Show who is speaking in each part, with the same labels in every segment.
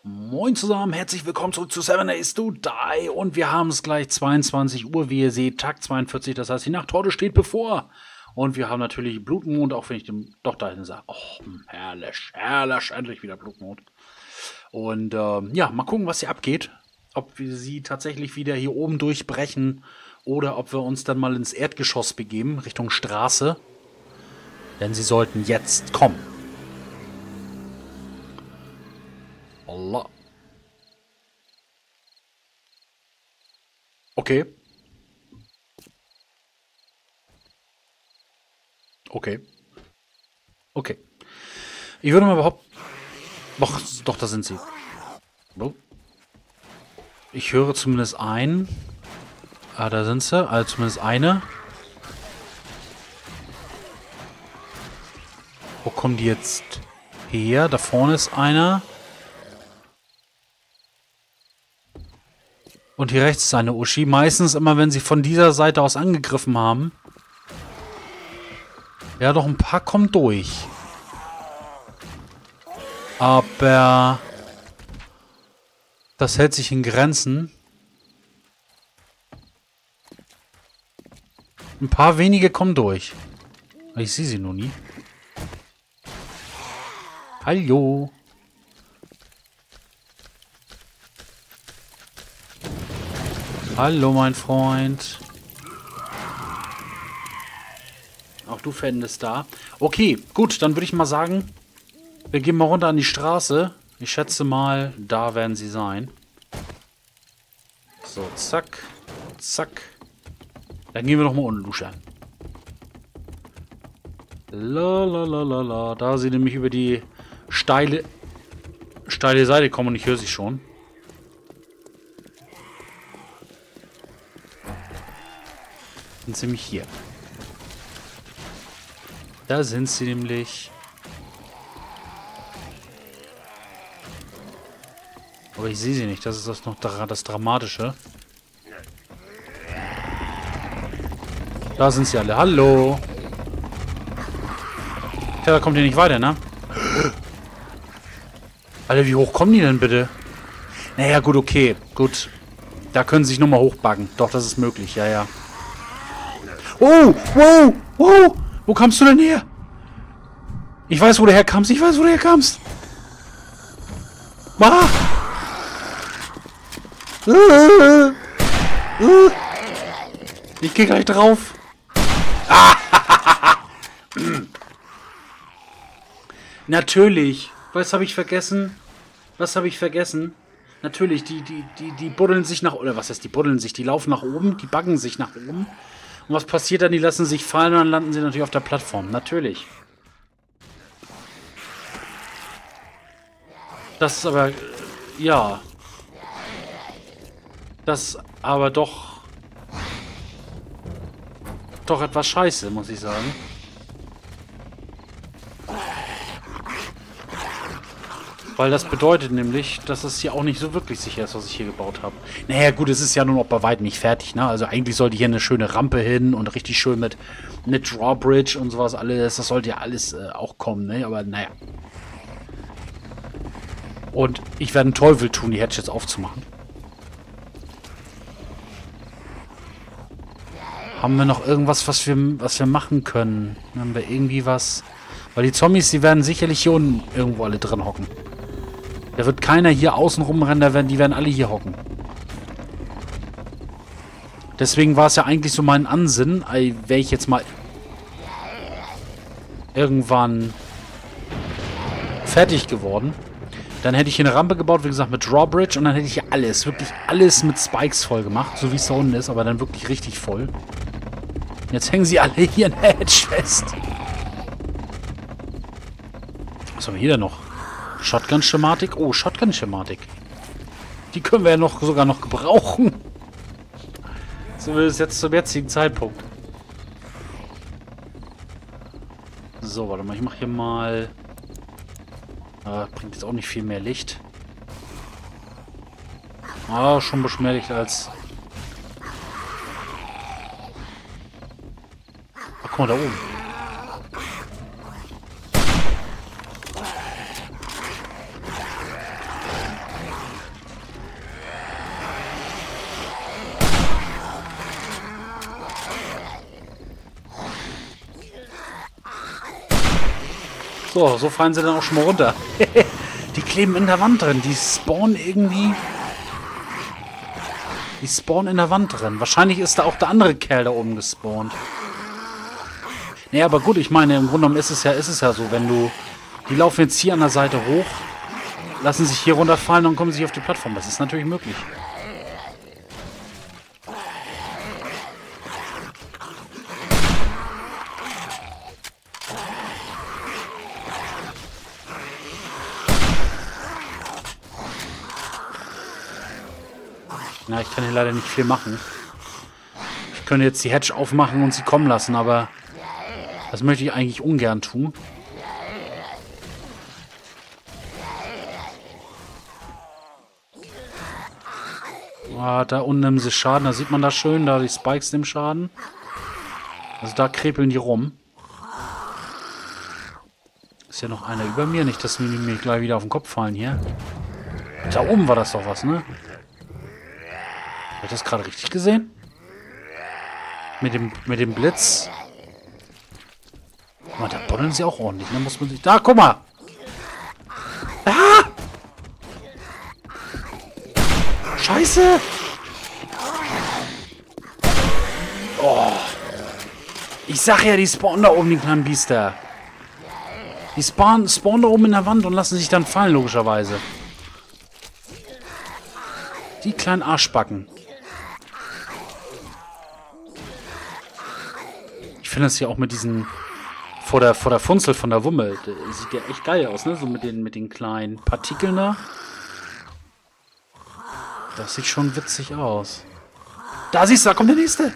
Speaker 1: Moin zusammen, herzlich willkommen zurück zu Seven Days to Die und wir haben es gleich 22 Uhr, wie ihr seht, Tag 42, das heißt die Nachthorde steht bevor. Und wir haben natürlich Blutmond, auch wenn ich dem doch dahin sage, oh, herrlich, herrlich, endlich wieder Blutmond. Und ja, mal gucken, was hier abgeht, ob wir sie tatsächlich wieder hier oben durchbrechen oder ob wir uns dann mal ins Erdgeschoss begeben, Richtung Straße. Denn sie sollten jetzt kommen. Allah. Okay. Okay. Okay. Ich würde mal behaupten... Doch, da sind sie. Oh. Ich höre zumindest einen. Ah, da sind sie. Also zumindest eine. Wo kommen die jetzt her? Da vorne ist einer. Und hier rechts ist eine Uschi. Meistens immer, wenn sie von dieser Seite aus angegriffen haben. Ja, doch ein paar kommen durch. Aber das hält sich in Grenzen. Ein paar wenige kommen durch. Ich sehe sie nur nie. Hallo. Hallo, mein Freund. Auch du fändest da. Okay, gut, dann würde ich mal sagen, wir gehen mal runter an die Straße. Ich schätze mal, da werden sie sein. So, zack, zack. Dann gehen wir noch mal unten duschen. Lalalala. Da sie nämlich über die steile Seite kommen und ich höre sie schon. Sind sie nämlich hier. Da sind sie nämlich. Aber ich sehe sie nicht. Das ist das noch das Dramatische. Da sind sie alle. Hallo. Tja, da kommt ihr nicht weiter, ne? Alter, wie hoch kommen die denn bitte? Naja, gut, okay. Gut. Da können sie sich nochmal hochbuggen. Doch, das ist möglich. Ja, ja. Oh, wow, wow. Wo kamst du denn her? Ich weiß, wo du herkamst. Ich weiß, wo du herkamst. Ah. Ich gehe gleich drauf. Natürlich. Was habe ich vergessen? Was habe ich vergessen? Natürlich, die buddeln sich nach... Oder was heißt, die buddeln sich? Die laufen nach oben, die baggen sich nach oben. Und was passiert dann? Die lassen sich fallen und dann landen sie natürlich auf der Plattform. Natürlich. Das ist aber... Ja. Das ist aber doch... Doch etwas scheiße, muss ich sagen. Weil das bedeutet nämlich, dass es hier auch nicht so wirklich sicher ist, was ich hier gebaut habe. Naja, gut, es ist ja nun auch bei weitem nicht fertig, ne? Also eigentlich sollte hier eine schöne Rampe hin und richtig schön mit Drawbridge und sowas alles. Das sollte ja alles auch kommen, ne? Aber naja. Und ich werde einen Teufel tun, die Hatchets aufzumachen. Haben wir noch irgendwas, was wir machen können? Haben wir irgendwie was? Weil die Zombies, die werden sicherlich hier unten irgendwo alle drin hocken. Da wird keiner hier außen rumrennen, die werden alle hier hocken. Deswegen war es ja eigentlich so mein Ansinnen, wäre ich jetzt mal irgendwann fertig geworden. Dann hätte ich hier eine Rampe gebaut, wie gesagt, mit Drawbridge und dann hätte ich hier alles, wirklich alles mit Spikes voll gemacht, so wie es da unten ist, aber dann wirklich richtig voll. Jetzt hängen sie alle hier in der Hedge fest. Was haben wir hier denn noch? Shotgun-Schematik? Oh, Shotgun-Schematik. Die können wir ja sogar noch gebrauchen. Zumindest jetzt zum jetzigen Zeitpunkt. So, warte mal. Ich mache hier mal... bringt jetzt auch nicht viel mehr Licht. Ah, schon ein bisschen mehr Licht als... Ach, guck mal, da oben. So, so fallen sie dann auch schon mal runter. Die kleben in der Wand drin. Die spawnen irgendwie... Die spawnen in der Wand drin. Wahrscheinlich ist da auch der andere Kerl da oben gespawnt. Nee, aber gut, ich meine, im Grunde genommen ist es ja so, wenn du... Die laufen jetzt hier an der Seite hoch, lassen sich hier runterfallen und kommen sich auf die Plattform. Das ist natürlich möglich. Na, ich kann hier leider nicht viel machen. Ich könnte jetzt die Hatch aufmachen und sie kommen lassen, aber das möchte ich eigentlich ungern tun. Ah, da unten nehmen sie Schaden, da sieht man das schön, da die Spikes nehmen Schaden. Also da krepeln die rum. Ist ja noch einer über mir, nicht, dass mir gleich wieder auf den Kopf fallen hier. Da oben war das doch was, ne? Hat das gerade richtig gesehen? Mit dem Blitz. Oh, da buddeln sie auch ordentlich, ne? Muss man sich... Da, guck mal! Ah! Scheiße! Oh. Ich sag ja, die spawnen da oben, die kleinen Biester. Die spawnen da oben in der Wand und lassen sich dann fallen, logischerweise. Die kleinen Arschbacken. Ich finde das hier auch mit diesen... Vor der Funzel von der Wumme. Das sieht ja echt geil aus, ne? So mit den kleinen Partikeln da. Das sieht schon witzig aus. Da siehst du, da kommt der nächste.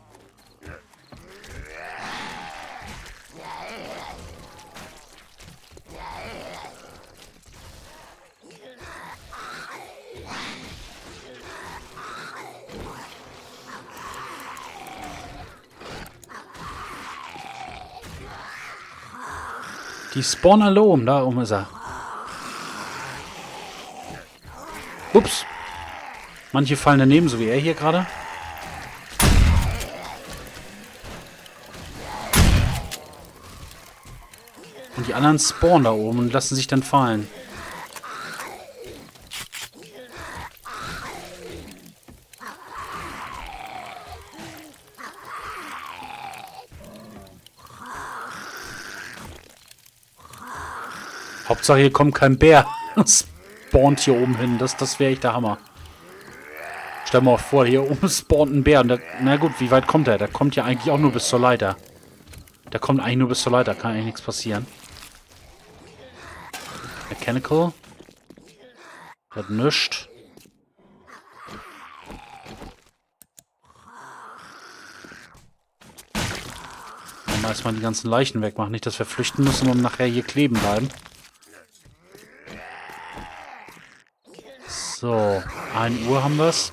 Speaker 1: Die spawnen alle oben. Da oben ist er. Ups. Manche fallen daneben, so wie er hier gerade. Und die anderen spawnen da oben und lassen sich dann fallen. Hauptsache hier kommt kein Bär. Spawnt hier oben hin. Das wäre echt der Hammer. Stell dir mal vor, hier oben spawnt ein Bär. Und der, na gut, wie weit kommt er? Der kommt ja eigentlich auch nur bis zur Leiter. Der kommt eigentlich nur bis zur Leiter. Kann eigentlich nichts passieren. Mechanical. Hat nichts. Dann erstmal die ganzen Leichen wegmachen. Nicht, dass wir flüchten müssen und nachher hier kleben bleiben. So, 1 Uhr haben wir es.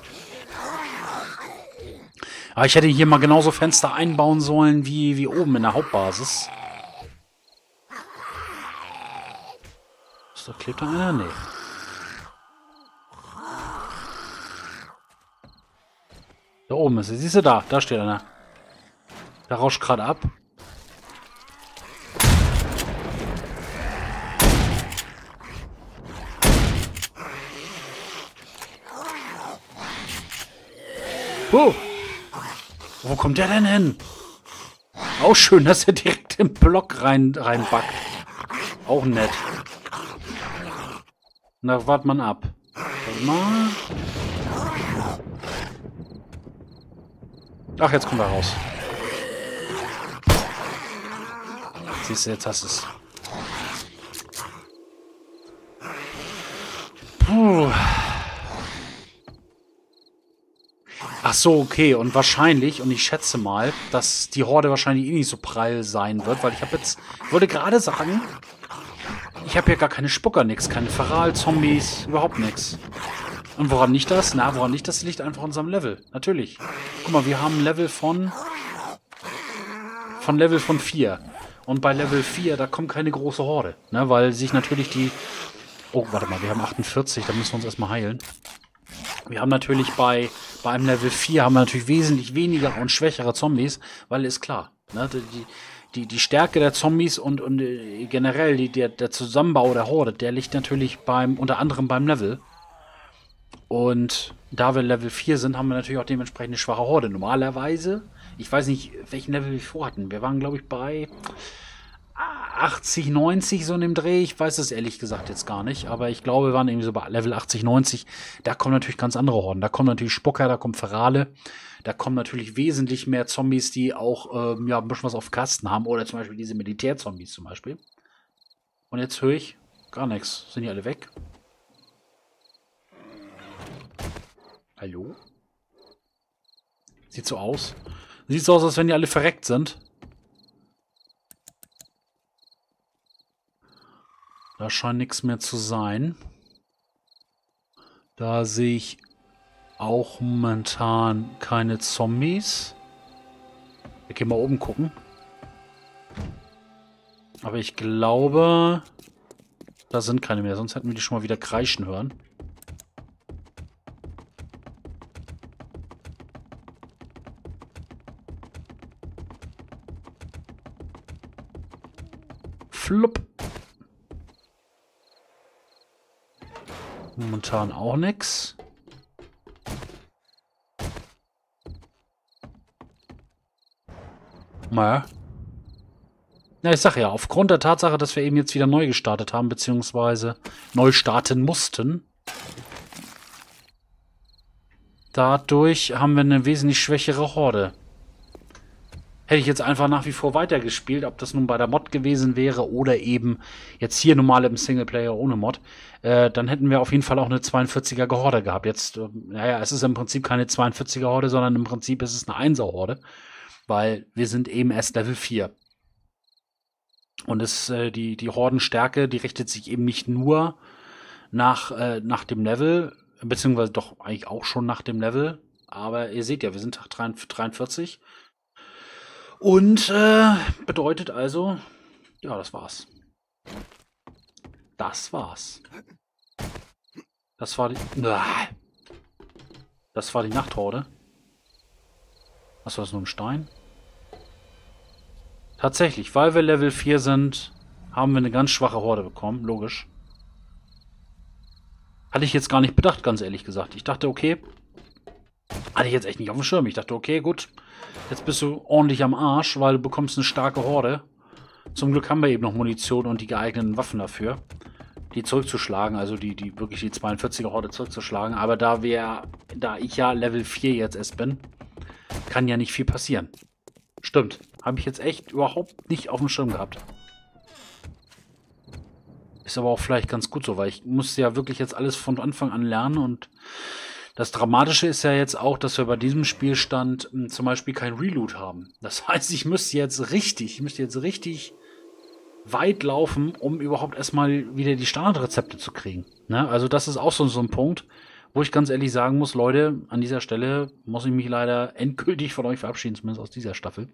Speaker 1: Aber ich hätte hier mal genauso Fenster einbauen sollen wie oben in der Hauptbasis. Ist da klebt da einer? Nee. Da oben ist er. Siehst du da? Da steht einer. Der rauscht gerade ab. Wo kommt der denn hin? Auch schön, dass er direkt im Block reinbackt. Auch nett. Na, wart man ab. Warte mal. Ach, jetzt kommt er raus. Siehst du, jetzt hast du es. Puh. Ach so, okay. Und wahrscheinlich, und ich schätze mal, dass die Horde wahrscheinlich eh nicht so prall sein wird, weil ich wollte gerade sagen, ich habe hier gar keine Spucker, nix, keine Feral-Zombies, überhaupt nichts. Und woran nicht das? Na, woran nicht das liegt einfach an unserem Level. Natürlich. Guck mal, wir haben ein Level von Level von 4. Und bei Level 4, da kommt keine große Horde. Ne, weil sich natürlich die... Oh, warte mal, wir haben 48, da müssen wir uns erstmal heilen. Wir haben natürlich bei einem Level 4 haben wir natürlich wesentlich weniger und schwächere Zombies, weil ist klar, ne, die Stärke der Zombies und generell der Zusammenbau der Horde, der liegt natürlich unter anderem beim Level. Und da wir Level 4 sind, haben wir natürlich auch dementsprechend eine schwache Horde. Normalerweise, ich weiß nicht, welchen Level wir vorhatten. Wir waren, glaube ich, bei 80, 90 so in dem Dreh. Ich weiß es ehrlich gesagt jetzt gar nicht. Aber ich glaube, wir waren irgendwie so bei Level 80, 90. Da kommen natürlich ganz andere Horden. Da kommen natürlich Spucker, da kommen Ferale. Da kommen natürlich wesentlich mehr Zombies, die auch ja, ein bisschen was auf dem Kasten haben. Oder zum Beispiel diese Militärzombies zum Beispiel. Und jetzt höre ich gar nichts. Sind die alle weg? Hallo? Sieht so aus. Sieht so aus, als wenn die alle verreckt sind. Da scheint nichts mehr zu sein. Da sehe ich auch momentan keine Zombies. Wir gehen mal oben gucken. Aber ich glaube, da sind keine mehr. Sonst hätten wir die schon mal wieder kreischen hören. Flupp. Momentan auch nichts. Naja. Ja, ich sag ja, aufgrund der Tatsache, dass wir eben jetzt wieder neu gestartet haben, beziehungsweise neu starten mussten, dadurch haben wir eine wesentlich schwächere Horde. Hätte ich jetzt einfach nach wie vor weitergespielt, ob das nun bei der Mod gewesen wäre oder eben jetzt hier normal im Singleplayer ohne Mod, dann hätten wir auf jeden Fall auch eine 42er Horde gehabt. Jetzt, naja, es ist im Prinzip keine 42er Horde, sondern im Prinzip ist es eine 1er Horde, weil wir sind eben erst Level 4. Und die Hordenstärke, die richtet sich eben nicht nur nach dem Level, beziehungsweise doch eigentlich auch schon nach dem Level, aber ihr seht ja, wir sind Tag 43. Und bedeutet also, ja, das war's. Das war's. Das war die Nachthorde. Was war das, nur ein Stein? Tatsächlich, weil wir Level 4 sind, haben wir eine ganz schwache Horde bekommen, logisch. Hatte ich jetzt gar nicht bedacht, ganz ehrlich gesagt. Ich dachte, okay, hatte ich jetzt echt nicht auf dem Schirm. Ich dachte, okay, gut, jetzt bist du ordentlich am Arsch, weil du bekommst eine starke Horde. Zum Glück haben wir eben noch Munition und die geeigneten Waffen dafür, die zurückzuschlagen, also die wirklich die 42er Horde zurückzuschlagen. Aber da ich ja Level 4 jetzt erst bin, kann ja nicht viel passieren. Stimmt, habe ich jetzt echt überhaupt nicht auf dem Schirm gehabt. Ist aber auch vielleicht ganz gut so, weil ich musste ja wirklich jetzt alles von Anfang an lernen und das Dramatische ist ja jetzt auch, dass wir bei diesem Spielstand zum Beispiel kein Reload haben. Das heißt, ich müsste jetzt richtig weit laufen, um überhaupt erstmal wieder die Standardrezepte zu kriegen. Ne? Also das ist auch so ein Punkt, wo ich ganz ehrlich sagen muss, Leute, an dieser Stelle muss ich mich leider endgültig von euch verabschieden, zumindest aus dieser Staffel.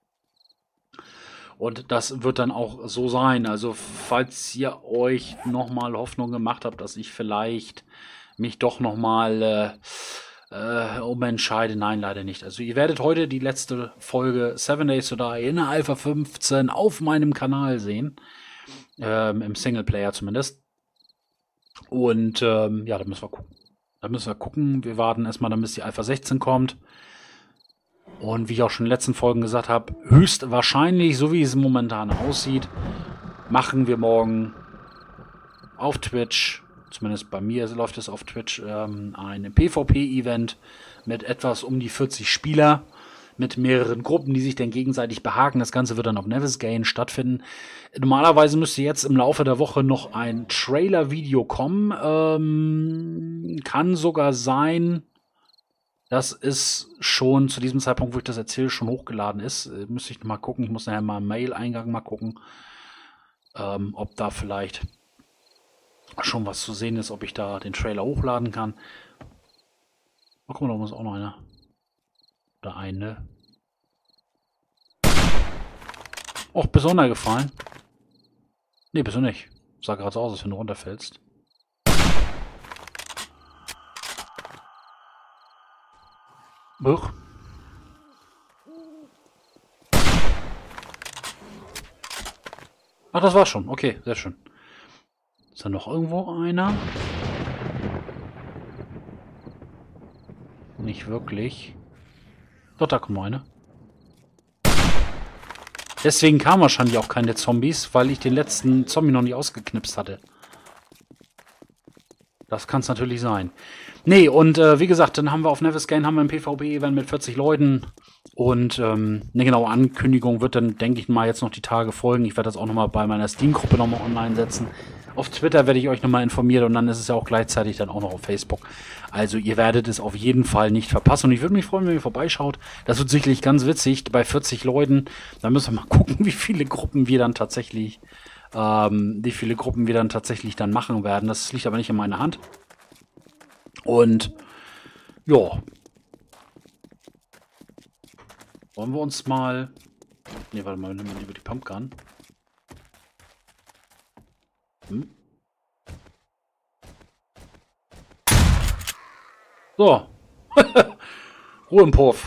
Speaker 1: Und das wird dann auch so sein. Also falls ihr euch nochmal Hoffnung gemacht habt, dass ich vielleicht mich doch nochmal umentscheide, nein, leider nicht. Also ihr werdet heute die letzte Folge 7 Days to Die in Alpha 15 auf meinem Kanal sehen. Im Singleplayer zumindest. Und ja, da müssen wir gucken. Wir warten erstmal, dann bis die Alpha 16 kommt. Und wie ich auch schon in den letzten Folgen gesagt habe, höchstwahrscheinlich, so wie es momentan aussieht, machen wir morgen auf Twitch, zumindest bei mir läuft es auf Twitch, ein PvP-Event mit etwas um die 40 Spieler, mit mehreren Gruppen, die sich dann gegenseitig behaken. Das Ganze wird dann auf Nevisgain stattfinden. Normalerweise müsste jetzt im Laufe der Woche noch ein Trailer-Video kommen. Kann sogar sein, dass es schon zu diesem Zeitpunkt, wo ich das erzähle, schon hochgeladen ist. Müsste ich mal gucken. Ich muss nachher mal im Mail-Eingang mal gucken, ob da vielleicht schon was zu sehen ist, ob ich da den Trailer hochladen kann. Oh, guck mal, da muss auch noch einer. Oder eine. Och, bist du runtergefallen? Nee, bist du nicht. Sah gerade so aus, als wenn du runterfällst. Buch. Ach, das war's schon. Okay, sehr schön. Ist da noch irgendwo einer? Nicht wirklich. Doch, da kommt noch einer. Deswegen kamen wahrscheinlich auch keine Zombies, weil ich den letzten Zombie noch nicht ausgeknipst hatte. Das kann es natürlich sein. Nee, und wie gesagt, dann haben wir auf Neverscan haben wir ein PvP-Event mit 40 Leuten. Und eine genaue Ankündigung wird dann, denke ich mal, jetzt noch die Tage folgen. Ich werde das auch nochmal bei meiner Steam-Gruppe nochmal online setzen. Auf Twitter werde ich euch nochmal informieren und dann ist es ja auch gleichzeitig dann auch noch auf Facebook. Also ihr werdet es auf jeden Fall nicht verpassen. Und ich würde mich freuen, wenn ihr vorbeischaut. Das wird sicherlich ganz witzig bei 40 Leuten. Da müssen wir mal gucken, wie viele Gruppen wir dann tatsächlich dann machen werden. Das liegt aber nicht in meiner Hand. Und ja. Wollen wir uns mal... Ne, warte mal, nehmen wir lieber die Pumpgun. So. Ruhe im Puff.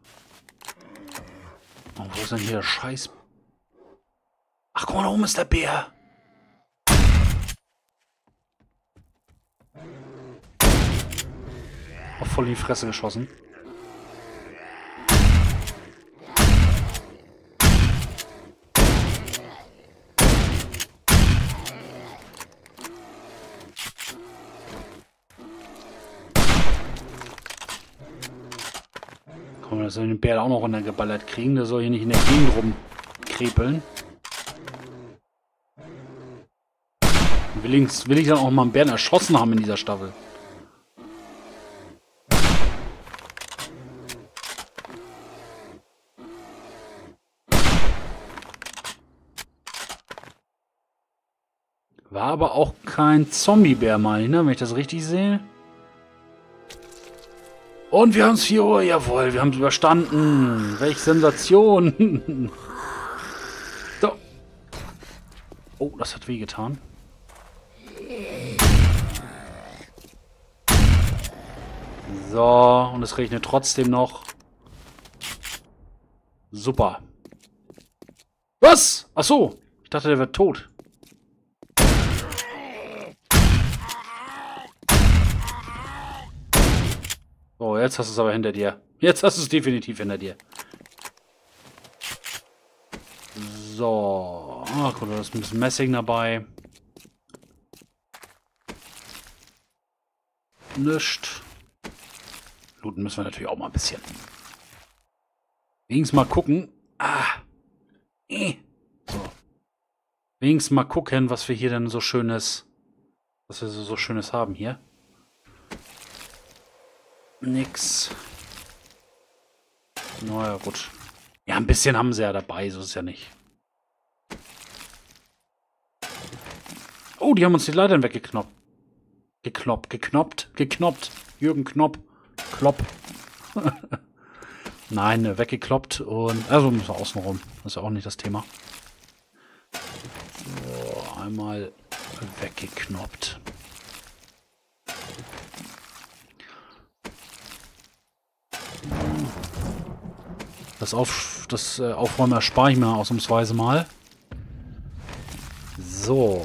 Speaker 1: Oh, wo ist denn hier der Scheiß... Ach, guck mal, da oben ist der Bär. Auch voll in die Fresse geschossen. Komm, wir sollen den Bär auch noch runtergeballert kriegen. Der soll hier nicht in der Gegend rumkrepeln. Will ich dann auch mal einen Bären erschossen haben in dieser Staffel? War aber auch kein Zombie-Bär, meine ich, ne? Wenn ich das richtig sehe. Und wir haben es 4 Uhr, jawohl, wir haben es überstanden. Welche Sensation. So. Oh, das hat wehgetan. So, und es regnet trotzdem noch. Super. Was? Ach so, ich dachte, der wird tot. So, jetzt hast du es aber hinter dir. Jetzt hast du es definitiv hinter dir. So. Ach gut, da ist ein bisschen Messing dabei. Nischt. Looten müssen wir natürlich auch mal ein bisschen. Wenigstens mal gucken. So. Wenigstens mal gucken, was wir hier denn so Schönes, was wir so Schönes haben hier. Nix. Naja, gut. Ja, ein bisschen haben sie ja dabei, so ist es ja nicht. Oh, die haben uns die Leitern weggeknoppt. Geknoppt. Jürgen Knopp. Klopp. Nein, weggekloppt und... Also müssen wir außen rum. Das ist ja auch nicht das Thema. So, einmal weggeknoppt. Das Aufräumen erspare ich mir ausnahmsweise mal. So.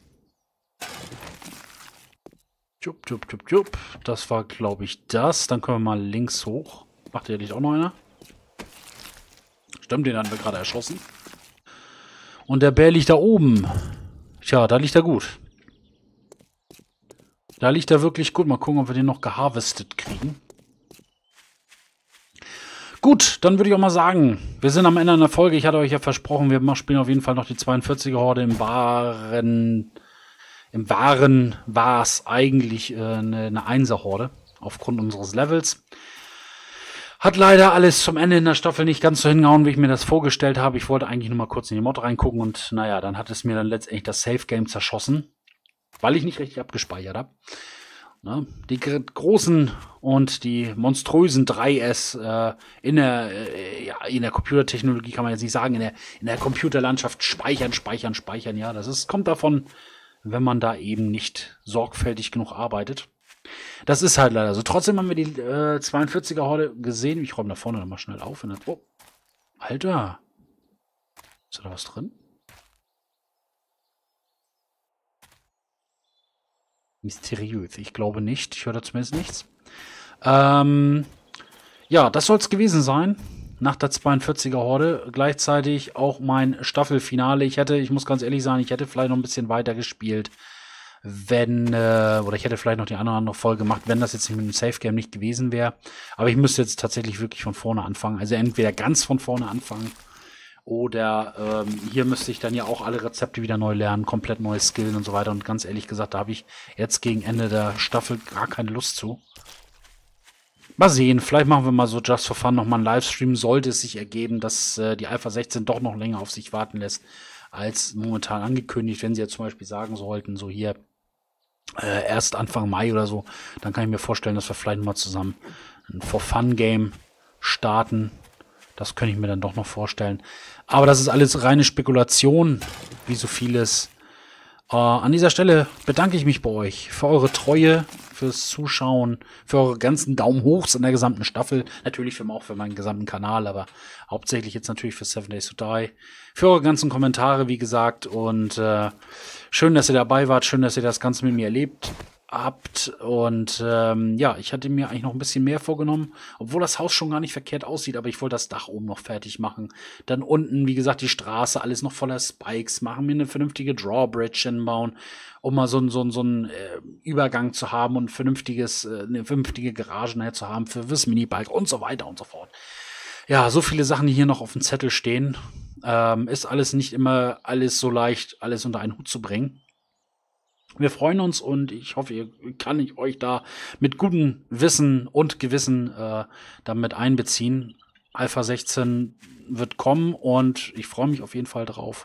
Speaker 1: Jupp. Das war, glaube ich, das. Dann können wir mal links hoch. Macht hier nicht auch noch einer? Stimmt, den hatten wir gerade erschossen. Und der Bär liegt da oben. Tja, da liegt er gut. Da liegt er wirklich gut. Mal gucken, ob wir den noch geharvestet kriegen. Gut, dann würde ich auch mal sagen, wir sind am Ende einer Folge. Ich hatte euch ja versprochen, wir spielen auf jeden Fall noch die 42er-Horde. Im Wahren war es eigentlich eine 1er-Horde, aufgrund unseres Levels. Hat leider alles zum Ende in der Staffel nicht ganz so hingehauen, wie ich mir das vorgestellt habe. Ich wollte eigentlich nur mal kurz in die Mod reingucken und naja, dann hat es mir dann letztendlich das Safe-Game zerschossen, weil ich nicht richtig abgespeichert habe. Ne? Die großen und die monströsen 3S in der Computertechnologie kann man jetzt nicht sagen, in der Computerlandschaft speichern. Ja, kommt davon, wenn man da eben nicht sorgfältig genug arbeitet. Das ist halt leider so. Trotzdem haben wir die 42er-Horde gesehen. Ich räume da vorne nochmal schnell auf. Oh, Alter. Ist da was drin? Mysteriös. Ich glaube nicht. Ich höre da zumindest nichts. Ja, das soll es gewesen sein. Nach der 42er Horde. Gleichzeitig auch mein Staffelfinale. Ich muss ganz ehrlich sagen, ich hätte vielleicht noch ein bisschen weiter gespielt, oder ich hätte vielleicht noch die eine oder andere Folge gemacht, wenn das jetzt mit dem Safe Game nicht gewesen wäre. Aber ich müsste jetzt tatsächlich wirklich von vorne anfangen. Also entweder ganz von vorne anfangen oder hier müsste ich dann ja auch alle Rezepte wieder neu lernen, komplett neue Skillen und so weiter. Und ganz ehrlich gesagt, da habe ich jetzt gegen Ende der Staffel gar keine Lust zu. Mal sehen, vielleicht machen wir mal so just for fun nochmal einen Livestream. Sollte es sich ergeben, dass die Alpha 16 doch noch länger auf sich warten lässt, als momentan angekündigt. Wenn sie jetzt zum Beispiel sagen sollten, so hier erst Anfang Mai oder so, dann kann ich mir vorstellen, dass wir vielleicht mal zusammen ein For-Fun-Game starten. Das könnte ich mir dann doch noch vorstellen. Aber das ist alles reine Spekulation, wie so vieles. An dieser Stelle bedanke ich mich bei euch für eure Treue, fürs Zuschauen, für eure ganzen Daumen hochs in der gesamten Staffel. Natürlich auch für meinen gesamten Kanal, aber hauptsächlich jetzt natürlich für 7 Days to Die. Für eure ganzen Kommentare, wie gesagt. Und schön, dass ihr dabei wart. Schön, dass ihr das Ganze mit mir erlebt habt. Und ja, ich hatte mir eigentlich noch ein bisschen mehr vorgenommen, obwohl das Haus schon gar nicht verkehrt aussieht, aber ich wollte das Dach oben noch fertig machen. Dann unten, wie gesagt, die Straße, alles noch voller Spikes machen, mir eine vernünftige Drawbridge hinbauen, um mal so einen Übergang zu haben und eine vernünftige Garage nachher zu haben für das Minibike und so weiter und so fort. Ja, so viele Sachen, die hier noch auf dem Zettel stehen. Ist alles nicht immer alles so leicht, alles unter einen Hut zu bringen. Wir freuen uns und ich hoffe, kann ich euch da mit gutem Wissen und Gewissen damit einbeziehen. Alpha 16 wird kommen und ich freue mich auf jeden Fall drauf.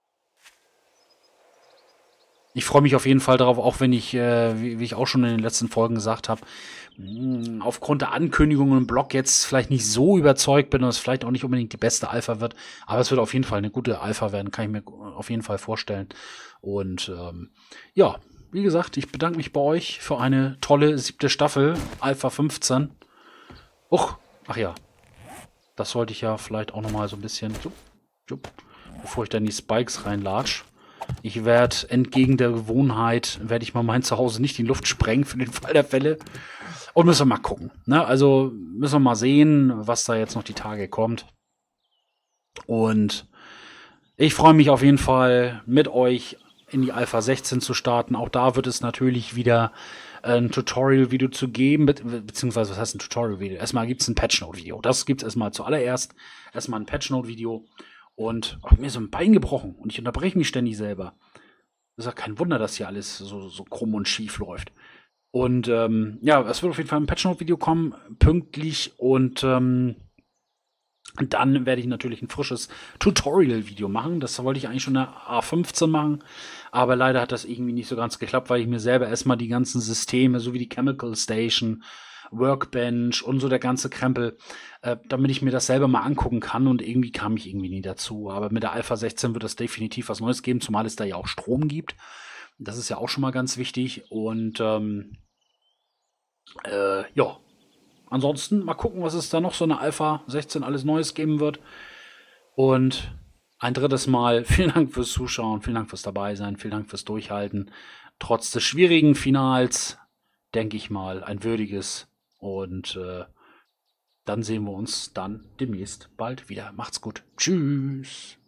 Speaker 1: Ich freue mich auf jeden Fall darauf, auch wenn ich, wie ich auch schon in den letzten Folgen gesagt habe, aufgrund der Ankündigungen im Blog jetzt vielleicht nicht so überzeugt bin und es vielleicht auch nicht unbedingt die beste Alpha wird. Aber es wird auf jeden Fall eine gute Alpha werden, kann ich mir auf jeden Fall vorstellen. Und ja, wie gesagt, ich bedanke mich bei euch für eine tolle 7. Staffel, Alpha 15. Ach ja, das sollte ich ja vielleicht auch nochmal so ein bisschen, bevor ich dann die Spikes reinlatsch. Ich werde entgegen der Gewohnheit, werde ich mal mein Zuhause nicht in die Luft sprengen für den Fall der Fälle. Und müssen wir mal gucken. Ne? Also müssen wir mal sehen, was da jetzt noch die Tage kommt. Und ich freue mich auf jeden Fall, mit euch in die Alpha 16 zu starten. Auch da wird es natürlich wieder ein Tutorial-Video zu geben, beziehungsweise, was heißt ein Tutorial-Video? Erstmal gibt es ein Patch-Note-Video. Das gibt es erstmal zuallererst. Erstmal ein Patch-Note-Video. Und mir ist so ein Bein gebrochen und ich unterbreche mich ständig selber. Das ist ja kein Wunder, dass hier alles so krumm und schief läuft. Und ja, es wird auf jeden Fall ein Patch-Note-Video kommen, pünktlich. Und dann werde ich natürlich ein frisches Tutorial-Video machen. Das wollte ich eigentlich schon in der A15 machen. Aber leider hat das irgendwie nicht so ganz geklappt, weil ich mir selber erstmal die ganzen Systeme, so wie die Chemical Station, Workbench und so der ganze Krempel, damit ich mir das selber mal angucken kann und irgendwie kam ich irgendwie nie dazu. Aber mit der Alpha 16 wird es definitiv was Neues geben, zumal es da ja auch Strom gibt. Das ist ja auch schon mal ganz wichtig und ja, ansonsten mal gucken, was es da noch so eine Alpha 16 alles Neues geben wird. Und ein drittes Mal vielen Dank fürs Zuschauen, vielen Dank fürs Dabeisein, vielen Dank fürs Durchhalten. Trotz des schwierigen Finals, denke ich mal, ein würdiges. Und dann sehen wir uns dann demnächst bald wieder. Macht's gut. Tschüss.